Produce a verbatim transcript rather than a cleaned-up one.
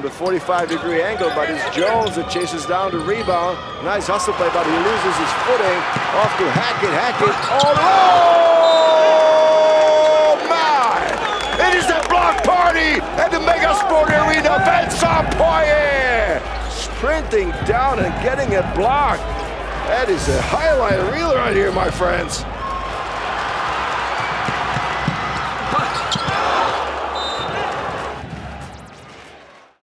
the forty-five degree angle, but it's Jones that chases down the rebound. Nice hustle play, but he loses his footing. Off to Hackett. Hackett. Oh, oh my! It is a block party at the Megasport Arena. Vincent Poirier sprinting down and getting it blocked. That is a highlight reel right here, my friends.